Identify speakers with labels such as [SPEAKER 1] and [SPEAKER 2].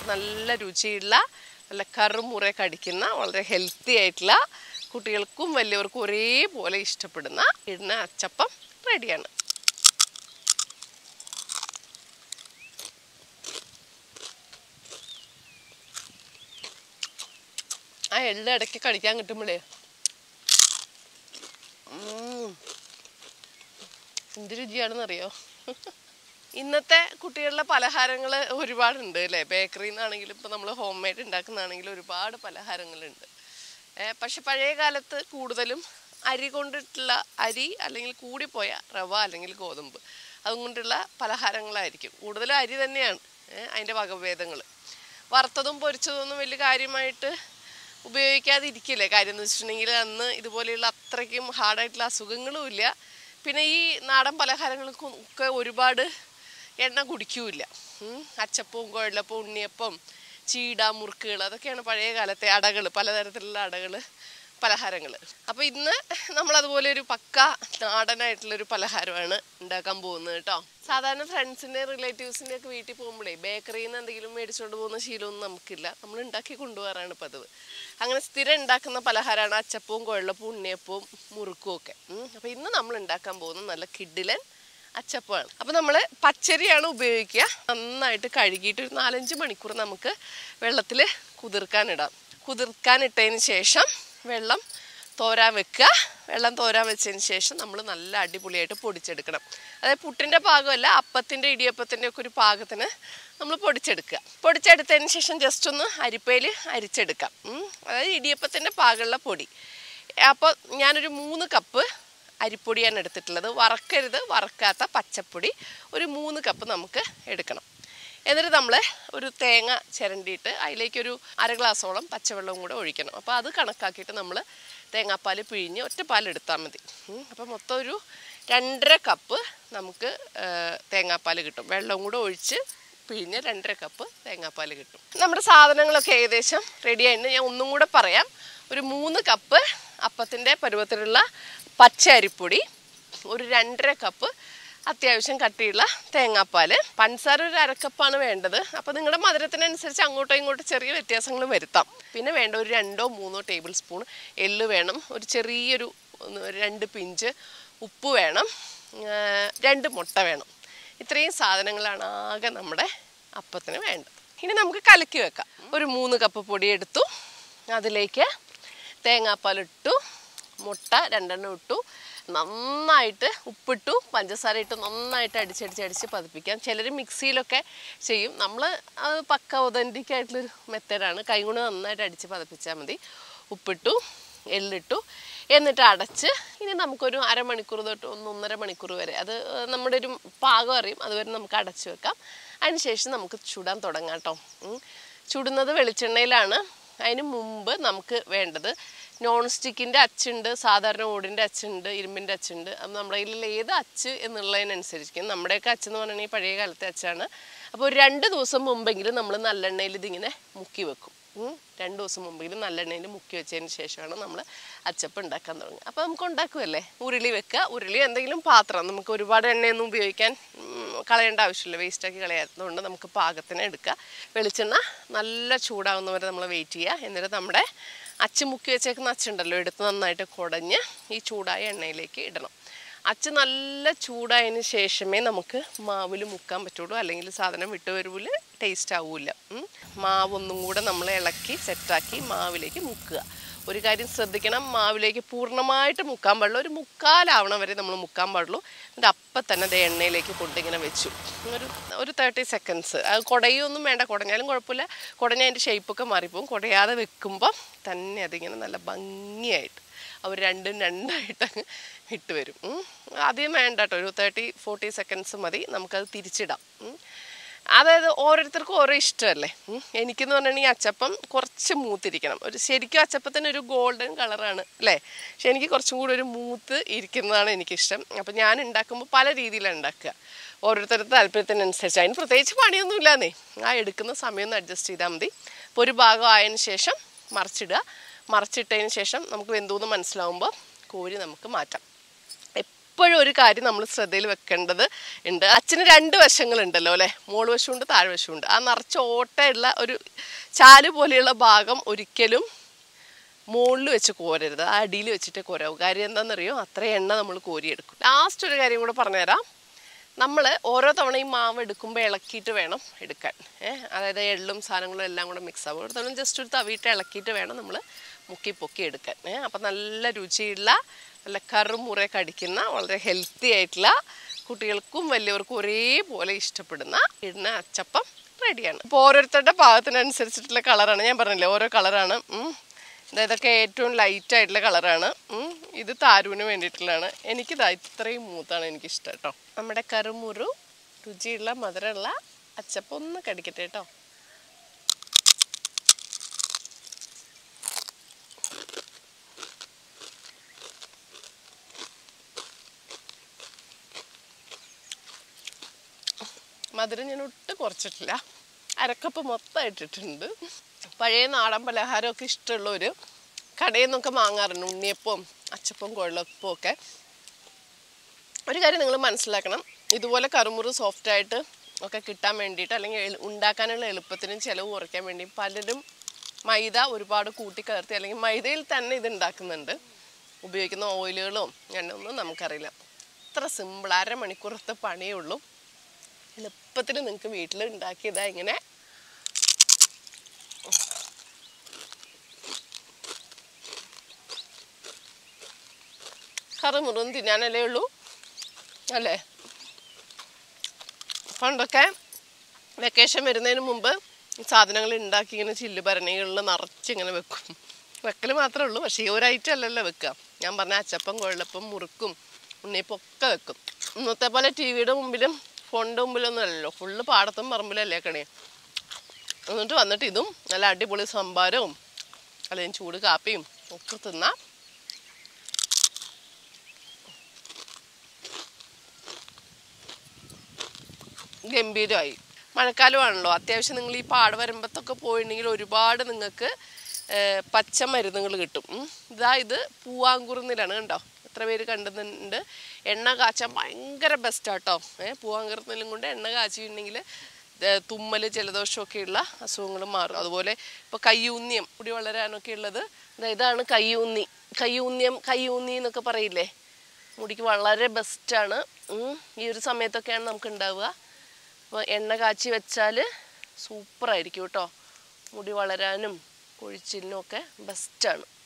[SPEAKER 1] നല്ല രുചിയുള്ള നല്ല കറുമുറ കടിക്കുന്ന വളരെ ഹെൽത്തി ആയിട്ടുള്ള കുട്ടികൾക്കും വലിയവർക്കും ഒരേപോലെ ഇഷ്ടപ്പെടുന്ന ഇടുന്ന അച്ചപ്പം റെഡിയാണ്. ആ എള്ള ഇടയ്ക്ക് കടിക്കാൻ കിട്ടുമ്പോഴേ എന്ത് രുചിയാണെന്നറിയോ. ഇന്നത്തെ കുട്ടികളുടെ പലഹാരങ്ങൾ ഒരുപാടുണ്ട് അല്ലേ. ബേക്കറിയിൽ നിന്നാണെങ്കിലും ഇപ്പം നമ്മൾ ഹോം മെയ്ഡ് ഉണ്ടാക്കുന്നതാണെങ്കിലും ഒരുപാട് പലഹാരങ്ങളുണ്ട്. പക്ഷെ പഴയ കാലത്ത് കൂടുതലും അരി കൊണ്ടിട്ടുള്ള അരി അല്ലെങ്കിൽ കൂടിപ്പോയ റവ അല്ലെങ്കിൽ ഗോതമ്പ് അതുകൊണ്ടുള്ള പലഹാരങ്ങളായിരിക്കും. കൂടുതലും അരി തന്നെയാണ് അതിൻ്റെ വകഭേദങ്ങൾ. വറുത്തതും പൊരിച്ചതൊന്നും വലിയ കാര്യമായിട്ട് ഉപയോഗിക്കാതിരിക്കില്ലേ. കാര്യം എന്ന് വെച്ചിട്ടുണ്ടെങ്കിൽ അന്ന് ഇതുപോലെയുള്ള അത്രയ്ക്കും ഹാർഡായിട്ടുള്ള അസുഖങ്ങളും ഇല്ല. പിന്നെ ഈ നാടൻ പലഹാരങ്ങൾക്കും ഒക്കെ ഒരുപാട് എണ്ണ കുടിക്കൂല. അച്ചപ്പവും കുഴലപ്പവും ഉണ്ണിയപ്പം ചീട മുറുക്കുകൾ അതൊക്കെയാണ് പഴയ കാലത്തെ അടകൾ, പലതരത്തിലുള്ള അടകൾ പലഹാരങ്ങൾ. അപ്പോൾ ഇന്ന് നമ്മളതുപോലെ ഒരു പക്ക നാടനായിട്ടുള്ളൊരു പലഹാരമാണ് ഉണ്ടാക്കാൻ പോകുന്നത് കേട്ടോ. സാധാരണ ഫ്രണ്ട്സിൻ്റെ റിലേറ്റീവ്സിൻ്റെ ഒക്കെ വീട്ടിൽ പോകുമ്പോഴേ ബേക്കറിയിൽ നിന്ന് എന്തെങ്കിലും മേടിച്ചുകൊണ്ട് പോകുന്ന ശീലമൊന്നും നമുക്കില്ല. നമ്മൾ ഉണ്ടാക്കി കൊണ്ടുപോകാറാണ് പതിവ്. അങ്ങനെ സ്ഥിരം ഉണ്ടാക്കുന്ന പലഹാരമാണ് അച്ചപ്പവും കുഴലപ്പവും ഉണ്ണിയപ്പവും മുറുക്കും ഒക്കെ. അപ്പോൾ ഇന്ന് നമ്മൾ ഉണ്ടാക്കാൻ പോകുന്നത് നല്ല കിഡിലൻ അച്ചപ്പമാണ്. അപ്പോൾ നമ്മൾ പച്ചരിയാണ് ഉപയോഗിക്കുക. നന്നായിട്ട് കഴുകിയിട്ട് ഒരു 4-5 മണിക്കൂർ നമുക്ക് വെള്ളത്തിൽ കുതിർക്കാനിടാം. കുതിർക്കാനിട്ടതിന് ശേഷം വെള്ളം തോരാൻ വെക്കുക. വെള്ളം തോരാൻ വെച്ചതിന് ശേഷം നമ്മൾ നല്ല അടിപൊളിയായിട്ട് പൊടിച്ചെടുക്കണം. അതായത് പുട്ടിൻ്റെ പാകമല്ല, അപ്പത്തിൻ്റെ ഇടിയപ്പത്തിൻ്റെ ഒക്കെ ഒരു പാകത്തിന് നമ്മൾ പൊടിച്ചെടുക്കുക. പൊടിച്ചെടുത്തതിന് ശേഷം ജസ്റ്റ് ഒന്ന് അരിപ്പയിൽ അരിച്ചെടുക്കാം. അതായത് ഇടിയപ്പത്തിൻ്റെ പാകമുള്ള പൊടി. അപ്പോൾ ഞാനൊരു 3 കപ്പ് അരിപ്പൊടിയാണ് എടുത്തിട്ടുള്ളത്. വറക്കരുത്, വറക്കാത്ത പച്ചപ്പൊടി ഒരു 3 കപ്പ് നമുക്ക് എടുക്കണം. എന്നിട്ട് നമ്മൾ ഒരു തേങ്ങ ചിരണ്ടിയിട്ട് അതിലേക്കൊരു 1/2 ഗ്ലാസോളം പച്ചവെള്ളവും കൂടെ ഒഴിക്കണം. അപ്പോൾ അത് കണക്കാക്കിയിട്ട് നമ്മൾ തേങ്ങാപ്പാൽ പിഴിഞ്ഞ് ഒറ്റപ്പാലെടുത്താൽ മതി. അപ്പോൾ മൊത്തം ഒരു 2.5 കപ്പ് നമുക്ക് തേങ്ങാപ്പാൽ കിട്ടും. വെള്ളവും കൂടെ ഒഴിച്ച് പിഴിഞ്ഞ് 2.5 കപ്പ് തേങ്ങാപ്പാൽ കിട്ടും. നമ്മുടെ സാധനങ്ങളൊക്കെ ഏകദേശം റെഡി ആയിട്ട് ഞാൻ ഒന്നും കൂടെ പറയാം. ഒരു 3 കപ്പ് അപ്പത്തിൻ്റെ പരുവത്തിലുള്ള പച്ച അരിപ്പൊടി, ഒരു 2.5 കപ്പ് അത്യാവശ്യം കട്ടിയുള്ള തേങ്ങാപ്പാൽ, പഞ്ചസാര ഒരു 1/2 കപ്പാണ് വേണ്ടത്. അപ്പോൾ നിങ്ങളുടെ മധുരത്തിനനുസരിച്ച് അങ്ങോട്ടോ ഇങ്ങോട്ടോ ചെറിയ വ്യത്യാസങ്ങൾ വരുത്താം. പിന്നെ വേണ്ട ഒരു 2-3 ടേബിൾ സ്പൂൺ എള്ള് വേണം. ഒരു ചെറിയൊരു 2 പിഞ്ച് ഉപ്പ് വേണം. 2 മുട്ട വേണം. ഇത്രയും സാധനങ്ങളാണ് ആകെ നമ്മുടെ അപ്പത്തിന് വേണ്ടത്. ഇനി നമുക്ക് കലക്കി വെക്കാം. ഒരു 3 കപ്പ് പൊടി എടുത്തു, അതിലേക്ക് തേങ്ങാപ്പാലിട്ടു, മുട്ട 2 ഇട്ടു, നന്നായിട്ട് ഉപ്പിട്ടു, പഞ്ചസാര ഇട്ട് നന്നായിട്ട് അടിച്ചടിച്ച് പതിപ്പിക്കാം. ചിലർ മിക്സിയിലൊക്കെ ചെയ്യും. നമ്മൾ അത് പക്ക ഒതൻറ്റിക് ആയിട്ടുള്ളൊരു മെത്തേഡാണ്. കൈ കൊണ്ട് നന്നായിട്ട് അടിച്ച് പതിപ്പിച്ചാൽ മതി. ഉപ്പിട്ടു, എള്ളിട്ടു, എന്നിട്ട് അടച്ച് ഇനി നമുക്കൊരു 1/2 മണിക്കൂർ തൊട്ട് 1-1.5 മണിക്കൂർ വരെ, അത് നമ്മുടെ ഒരു പാകം അറിയും, അതുവരെ നമുക്ക് അടച്ച് വെക്കാം. അതിനുശേഷം നമുക്ക് ചുടാൻ തുടങ്ങാം കേട്ടോ. ചുടുന്നത് വെളിച്ചെണ്ണയിലാണ്. അതിന് മുമ്പ് നമുക്ക് വേണ്ടത് നോൺ സ്റ്റിക്കിൻ്റെ അച്ചുണ്ട്, സാധാരണ ഓടിൻ്റെ അച്ചുണ്ട്, ഇരുമ്പിൻ്റെ അച്ചുണ്ട്. അപ്പം നമ്മുടെ കയ്യിൽ ഏത് അച്ച് എന്നുള്ളതിനനുസരിച്ചിരിക്കും. നമ്മുടെയൊക്കെ അച്ചെന്ന് പറഞ്ഞാൽ പഴയ കാലത്തെ അച്ചാണ്. അപ്പോൾ ഒരു 2 ദിവസം മുമ്പെങ്കിലും നമ്മൾ നല്ലെണ്ണയിൽ ഇതിങ്ങനെ മുക്കി വെക്കും. 2 ദിവസം മുമ്പെങ്കിലും നല്ലെണ്ണയിൽ മുക്കി വെച്ചതിന് ശേഷമാണ് നമ്മൾ അച്ചപ്പം ഉണ്ടാക്കാൻ തുടങ്ങുക. അപ്പോൾ നമുക്ക് ഉണ്ടാക്കുമല്ലേ, ഉരുളി വെക്കുക. ഉരുളി എന്തെങ്കിലും പാത്രം, നമുക്ക് ഒരുപാട് എണ്ണയൊന്നും ഉപയോഗിക്കാൻ കളയേണ്ട ആവശ്യമില്ല, വേസ്റ്റാക്കി കളയാത്തതുകൊണ്ട് നമുക്ക് പാകത്തിന് എടുക്കുക. വെളിച്ചെണ്ണ നല്ല ചൂടാവുന്നവരെ നമ്മൾ വെയിറ്റ് ചെയ്യുക. എന്നിട്ട് നമ്മുടെ അച്ച് മുക്കി വെച്ചേക്കുന്ന അച്ചുണ്ടല്ലോ, എടുത്ത് നന്നായിട്ട് കുടഞ്ഞ് ഈ ചൂടായ എണ്ണയിലേക്ക് ഇടണം. അച്ച് നല്ല ചൂടായതിന് ശേഷമേ നമുക്ക് മാവിൽ മുക്കാൻ പറ്റുള്ളൂ, അല്ലെങ്കിൽ സാധനം വിട്ടുവരുവിൽ ടേസ്റ്റ് ആവില്ല. മാവൊന്നും കൂടെ നമ്മൾ ഇളക്കി സെറ്റാക്കി മാവിലേക്ക് മുക്കുക. ഒരു കാര്യം ശ്രദ്ധിക്കണം, മാവിലേക്ക് പൂർണ്ണമായിട്ട് മുക്കാൻ പാടുള്ളൂ. ഒരു 1/4 വരെ നമ്മൾ മുക്കാൻ പാടുള്ളൂ. എന്നിട്ട് അപ്പം തന്നെ അത് എണ്ണയിലേക്ക് കൊണ്ടിങ്ങനെ വെച്ചു ഒരു 30 സെക്കൻഡ്സ്. അത് കുടയൊന്നും വേണ്ട, കുടഞ്ഞാലും കുഴപ്പമില്ല. കുടഞ്ഞ അതിൻ്റെ ഷേപ്പൊക്കെ മാറിപ്പോവും. കുടയാതെ വെക്കുമ്പം തന്നെ അതിങ്ങനെ നല്ല ഭംഗിയായിട്ട് അവർ രണ്ടും രണ്ടായിട്ടങ്ങ് ഇട്ട് വരും. ആദ്യം വേണ്ട കേട്ടോ, ഒരു 30-40 സെക്കൻഡ്സ് മതി. നമുക്കത് തിരിച്ചിടാം. അതായത് ഓരോരുത്തർക്കും ഓരോ ഇഷ്ടമല്ലേ. എനിക്കെന്ന് പറഞ്ഞിട്ടുണ്ടെങ്കിൽ അച്ചപ്പം കുറച്ച് മൂത്തിരിക്കണം. ശരിക്കും അച്ചപ്പത്തിന് ഒരു ഗോൾഡൻ കളറാണ് അല്ലേ, പക്ഷെ എനിക്ക് കുറച്ചും കൂടി ഒരു മൂത്ത് ഇരിക്കുന്നതാണ് എനിക്കിഷ്ടം. അപ്പം ഞാൻ ഉണ്ടാക്കുമ്പോൾ പല രീതിയിലാണ് ഉണ്ടാക്കുക, ഓരോരുത്തരുടെ താല്പര്യത്തിനനുസരിച്ച്. അതിന് പ്രത്യേകിച്ച് പണിയൊന്നുമില്ലാന്നേ, ആ എടുക്കുന്ന സമയം ഒന്ന് അഡ്ജസ്റ്റ് ചെയ്താൽ മതി. അപ്പോൾ ഒരു ഭാഗം ആയതിന് ശേഷം മറിച്ചിടുക. മറിച്ചിട്ടതിന് ശേഷം നമുക്ക് വെന്തോന്ന് മനസ്സിലാവുമ്പോൾ കോരി നമുക്ക് മാറ്റാം. എപ്പോഴും ഒരു കാര്യം നമ്മൾ ശ്രദ്ധയിൽ വെക്കേണ്ടത് ഉണ്ട്. അച്ഛന് 2 വശങ്ങളുണ്ടല്ലോ അല്ലേ, മോള് വശമുണ്ട് താഴ് വശമുണ്ട്. ആ നിറച്ച ഓട്ടയുള്ള ഒരു ചാല് പോലെയുള്ള ഭാഗം ഒരിക്കലും മുകളിൽ വെച്ച് കോരരുത്, ആ അടിയിൽ വെച്ചിട്ട് കോരാവും. കാര്യം എന്താണെന്നറിയോ, അത്ര എണ്ണ നമ്മൾ കോരിയെടുക്കും. ലാസ്റ്റ് ഒരു കാര്യം കൂടെ പറഞ്ഞുതരാം. നമ്മൾ ഓരോ തവണയും മാവ് എടുക്കുമ്പോൾ ഇളക്കിയിട്ട് വേണം എടുക്കാൻ. അതായത് എള്ളും സാധനങ്ങളും എല്ലാം കൂടെ മിക്സ് ആവും. ഒരു തവണ ജസ്റ്റ് ഒരു തവിയിട്ട് ഇളക്കിയിട്ട് വേണം നമ്മൾ മുക്കി പൊക്കി എടുക്കാൻ. അപ്പം നല്ല രുചിയുള്ള, നല്ല കറുമുറയൊക്കെ അടിക്കുന്ന, വളരെ ഹെൽത്തി ആയിട്ടുള്ള, കുട്ടികൾക്കും വലിയവർക്കും ഒരേപോലെ ഇഷ്ടപ്പെടുന്ന ഇടുന്ന അച്ചപ്പം റെഡിയാണ്. അപ്പോൾ ഓരോരുത്തരുടെ പാകത്തിനനുസരിച്ചിട്ടുള്ള കളറാണ്. ഞാൻ പറഞ്ഞില്ലേ ഓരോ കളറാണ്. ഇതൊക്കെ ഏറ്റവും ലൈറ്റായിട്ടുള്ള കളറാണ്. ഇത് താരൂന് വേണ്ടിയിട്ടുള്ളതാണ്. എനിക്കിതാ ഇത്രയും മൂത്താണ് എനിക്കിഷ്ടം കേട്ടോ. നമ്മുടെ കറുമുറു രുചിയുള്ള മധുരമുള്ള അച്ചപ്പം ഒന്ന് കടിക്കട്ടെ കേട്ടോ. മധുരം ഞാൻ ഒട്ടും കുറച്ചിട്ടില്ല, അരക്കപ്പ് മൊത്തം ഇട്ടിട്ടുണ്ട്. പഴയ നാടൻ പലഹാരമൊക്കെ ഇഷ്ടമുള്ളവർ കടയിൽ നിന്നൊക്കെ വാങ്ങാറുണ്ട്, ഉണ്ണിയപ്പവും അച്ചപ്പവും കുഴലപ്പവും ഒക്കെ. ഒരു കാര്യം നിങ്ങൾ മനസ്സിലാക്കണം, ഇതുപോലെ കറുമുറു സോഫ്റ്റായിട്ട് ഒക്കെ കിട്ടാൻ വേണ്ടിയിട്ട്, അല്ലെങ്കിൽ ഉണ്ടാക്കാനുള്ള എളുപ്പത്തിനും ചിലവ് കുറയ്ക്കാൻ വേണ്ടി പലരും മൈദ ഒരുപാട് കൂട്ടിക്കലർത്തി, അല്ലെങ്കിൽ മൈദയിൽ തന്നെ ഇത് ഉണ്ടാക്കുന്നുണ്ട്. ഉപയോഗിക്കുന്ന ഓയിലുകളും എണ്ണയൊന്നും നമുക്കറിയില്ല. അത്ര സിമ്പിൾ, അരമണിക്കൂറത്തെ പണിയേ ഉള്ളൂ. എളുപ്പത്തിന് നിങ്ങൾക്ക് വീട്ടിൽ ഉണ്ടാക്കിയതാ ഇങ്ങനെ കറുമുറും തിന്നാനല്ലേ ഉള്ളൂ അല്ലേ. പണ്ടൊക്കെ വെക്കേഷൻ വരുന്നതിന് മുമ്പ് ഈ സാധനങ്ങൾ ഉണ്ടാക്കി ഇങ്ങനെ ചില്ല് ഭരണികളിൽ നിറച്ചിങ്ങനെ വെക്കും. വെക്കൽ മാത്രമേ ഉള്ളൂ, പക്ഷേ ഈ ഒരു ഐറ്റം അല്ലല്ലോ വെക്കുക. ഞാൻ പറഞ്ഞ അച്ചപ്പം, കുഴലപ്പം, മുറുക്കും, ഉണ്ണിയപ്പം ഒക്കെ വെക്കും. ഇന്നത്തെ പോലെ ടി വിയുടെ മുമ്പിലും ഫോണിൻ്റെ മുമ്പിലൊന്നും അല്ലല്ലോ, ഫുള്ള് പാടത്തും പറമ്പിലല്ലേ കണി. വന്നിട്ട് ഇതും നല്ല അടിപൊളി സംഭാരവും അല്ലെങ്കിൽ ചൂട് കാപ്പിയും ഒക്കെ തിന്നാം. ഗംഭീരമായി. മഴക്കാലമാണല്ലോ, അത്യാവശ്യം നിങ്ങൾ ഈ പാടവരമ്പത്തൊക്കെ പോയിട്ടുണ്ടെങ്കിൽ ഒരുപാട് നിങ്ങൾക്ക് പച്ചമരുന്നുകൾ കിട്ടും. ഇത് പൂവാങ്കുറുന്നിലാണ്, കണ്ടോ എത്ര പേര് കണ്ടുന്നുണ്ട്. എണ്ണ കാച്ചാൻ ഭയങ്കര ബെസ്റ്റാട്ടോ. പൂവാങ്കുറുന്നിലും കൊണ്ട് എണ്ണ കാച്ചിട്ടുണ്ടെങ്കിൽ തുമ്മൽ, ജലദോഷമൊക്കെയുള്ള അസുഖങ്ങൾ മാറും. അതുപോലെ ഇപ്പോൾ കയ്യൂന്യം, മുടി വളരാനൊക്കെ ഉള്ളത് ഇതാണ് കയ്യൂന്നി എന്നൊക്കെ പറയില്ലേ, മുടിക്ക് വളരെ ബെസ്റ്റാണ്. ഈ ഒരു സമയത്തൊക്കെയാണ് നമുക്ക് ഉണ്ടാവുക. അപ്പോൾ എണ്ണ കാച്ചി വെച്ചാൽ സൂപ്പറായിരിക്കും കേട്ടോ, മുടി വളരാനും കൊഴിച്ചിലിനും ഒക്കെ ബെസ്റ്റാണ്.